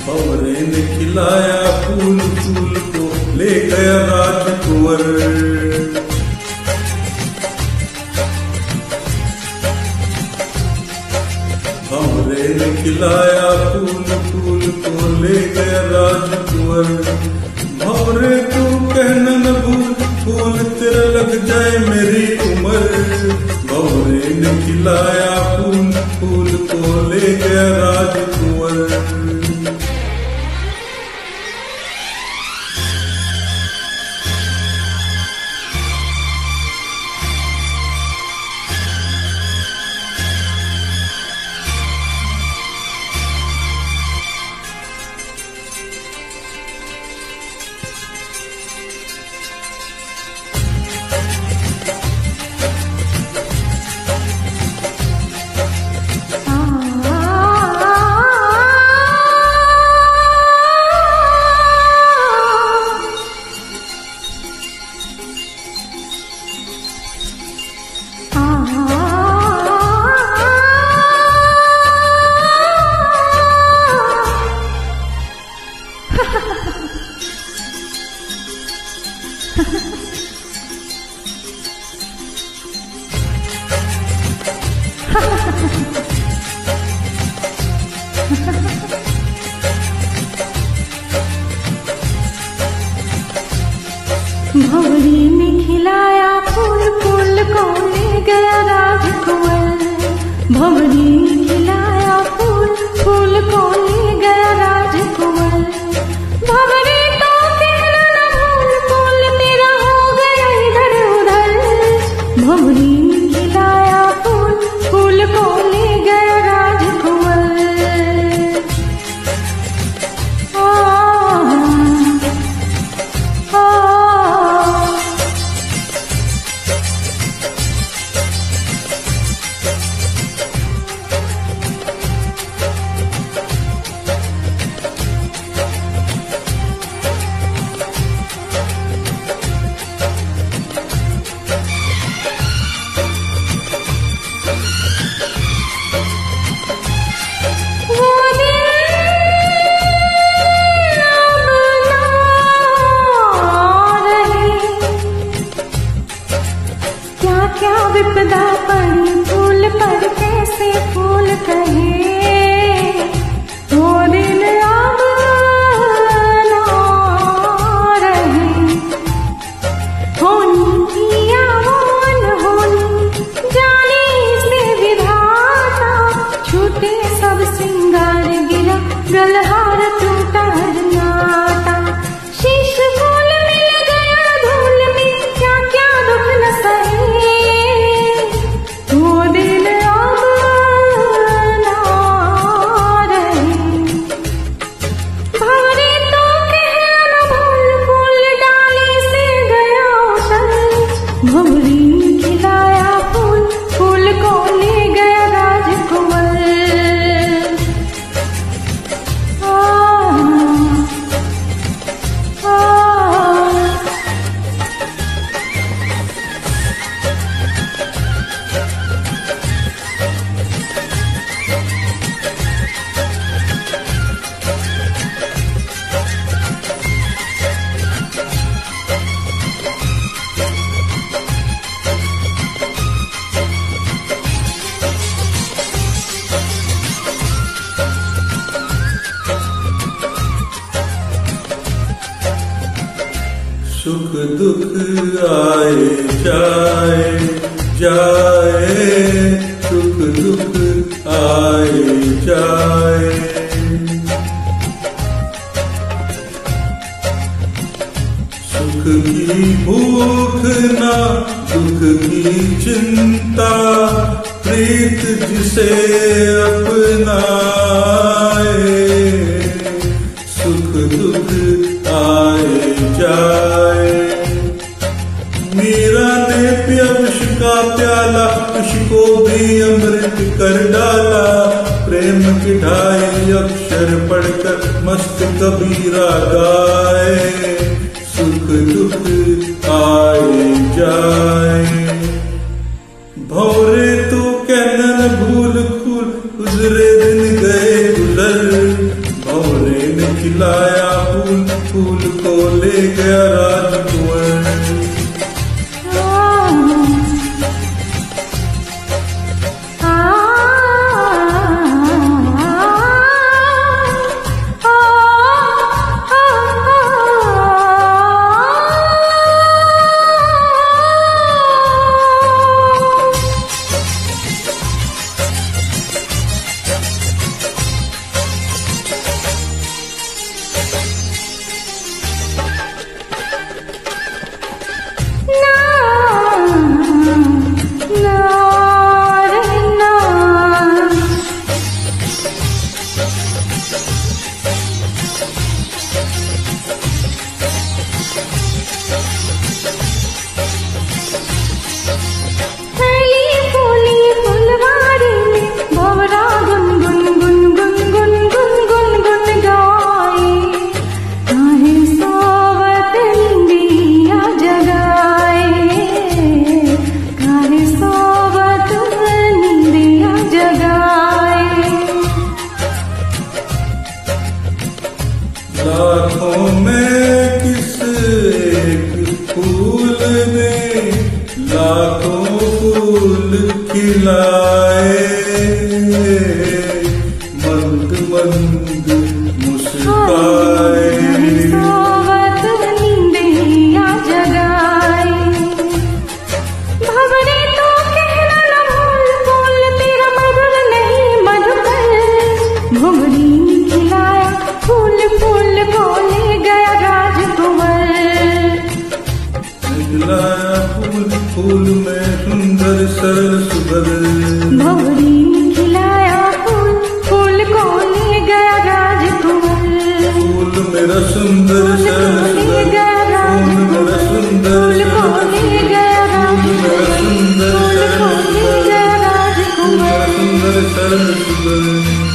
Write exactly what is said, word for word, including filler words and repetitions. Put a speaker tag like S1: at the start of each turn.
S1: भंवरे ने खिलाया फूल फूल को ले गया राजकुंवर। भंवरे ने खिलाया फूल फूल को ले गया राजकुंवर। भंवरे तू कहना न भूल फूल तेरा लग जाए मेरी उम्र। भंवरे ने खिलाया फूल फूल को ले गया राजकुंवर।
S2: भंवरे ने खिलाया फूल फूल को ले गया राजकुंवर। भंवरे ने खिलाया फूल फूल को ले गया राजकुंवर। भंवरे तो कहना न भूल फूल तेरा हो गया इधर उधर। भंवरे ने खिलाया फूल फूल को ले गया राजकुंवर। क्या विपदा पड़ी फूल पर कैसे फूल कहे। वो दिन अब ना रहे। होनी पिया वो अनहोनी जाने से विधाता। छूटे सब सिंगार गिरा गलहार टूटा नाता। शीश फूल मिल गया धूल में क्या क्या दुख न सहे। भंवरे ने खिलाया फूल फूल को ले गया राजकुंवर।
S1: सुख दुख आए जाए जाए। सुख दुख आए जाए। सुख की भूख ना दुख की चिंता। प्रीत जिसे अपनाए। सुख दुख आए जाए। मीरा ने पिया विष का प्याला विष को भी अमृत कर डाला। प्रेम की ढाई अक्षर पढ़कर मस्त कबीरा गाए। सुख दुख आए जाए। भंवरे तू कहना न भूल फूल गुजरे दिन गए गुजर। भंवरे ने मंद मुस्काए।
S2: सोवत नींदिया जगाए। भंवरे तो कहना न भूल फूल तेरा मधुर नहीं मधुकर। भंवरी खिलाया फूल फूल को ले गया राजकुंवर।
S1: खिलाया फूल फूल में सुंदर सरल सुभर।
S2: भंवरी खिलाया फूल फूल को ले गया राजकुंवर।
S1: फूल मेरा सुंदर सरल सुभर। फूल मेरा सुंदर
S2: फूल को ले गया राजकुंवर।
S1: सुंदर
S2: फूल को ले गया राजकुंवर।
S1: सुंदर सरल सुभर।